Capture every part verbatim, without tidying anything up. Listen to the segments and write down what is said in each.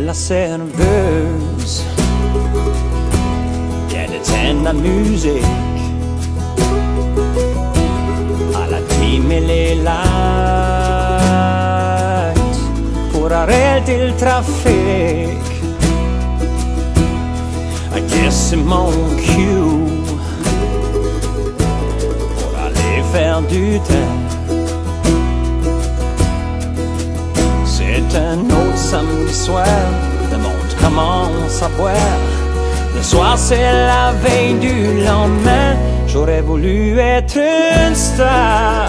la serveuse viene tända musik. Alla timme le light porare till trafik. I guess mon cue pour aller faire du temps. C'est un autre samedi soir, le monde commence à boire. Le soir c'est la veille du lendemain. J'aurais voulu être une star,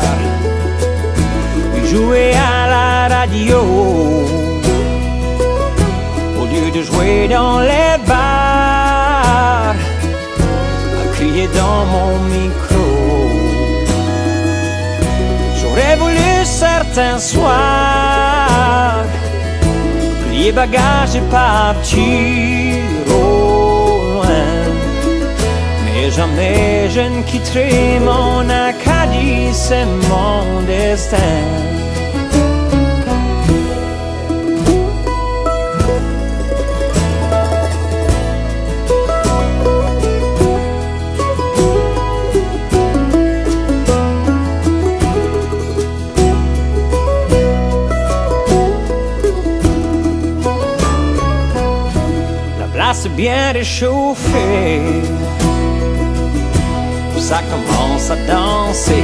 jouer à la radio au lieu de jouer dans les bars, à crier dans mon micro. J'aurais voulu certains soirs plier bagages et partir au loin. Mais jamais je ne quitterai mon Acadie, c'est mon destin. La place est bien réchauffée, ça commence à danser.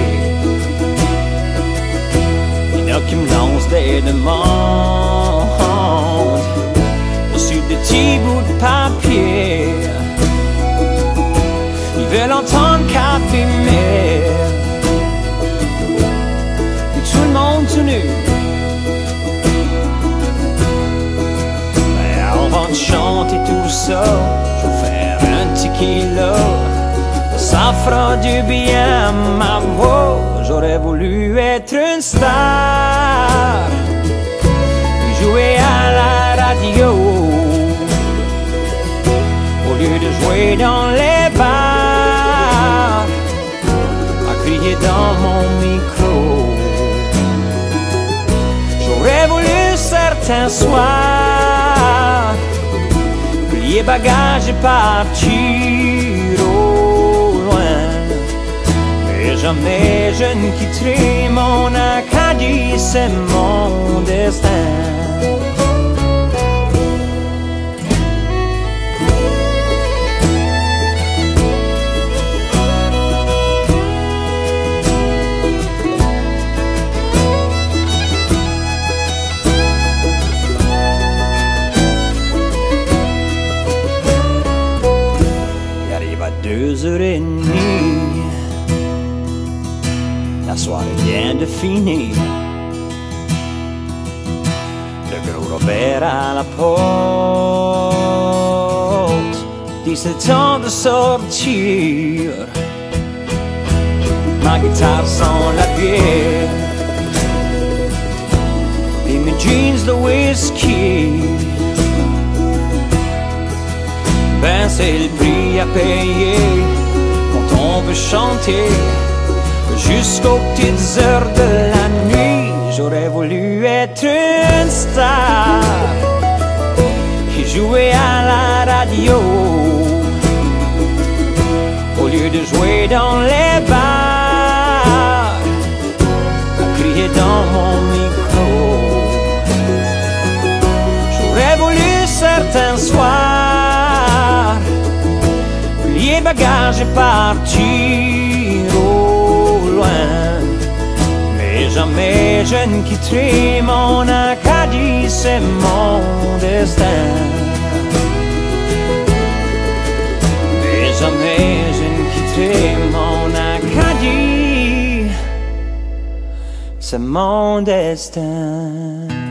Il y en a qui me lancent des demandes sur des petits bouts de papier. Ils veulent entendre Capri Mer, et tout le monde tout nu. Ben, avant de chanter tout ça, je vais faire un tequila. Ça fera du bien à ma voix. J'aurais voulu être une star, jouer à la radio au lieu de jouer dans les bars, à crier dans mon micro. J'aurais voulu certains soirs plier bagages et partir au jamais je ne quitterai mon Acadie, c'est mon destin. Il arrive à deux heures et demie, la soirée vient de finir. Le gros Robert à la porte dit c'est temps de sortir. Ma guitare sent la bière et mes jeans de whisky. Ben c'est le prix à payer quand on veut chanter jusqu'aux petites heures de la nuit. J'aurais voulu être une star qui jouait à la radio au lieu de jouer dans les bars, à crier dans mon micro. J'aurais voulu certains soirs plier bagages et partir au loin. Mais jamais je ne quitterai mon Acadie, c'est mon destin. Mais jamais je ne quitterai mon Acadie, c'est mon destin.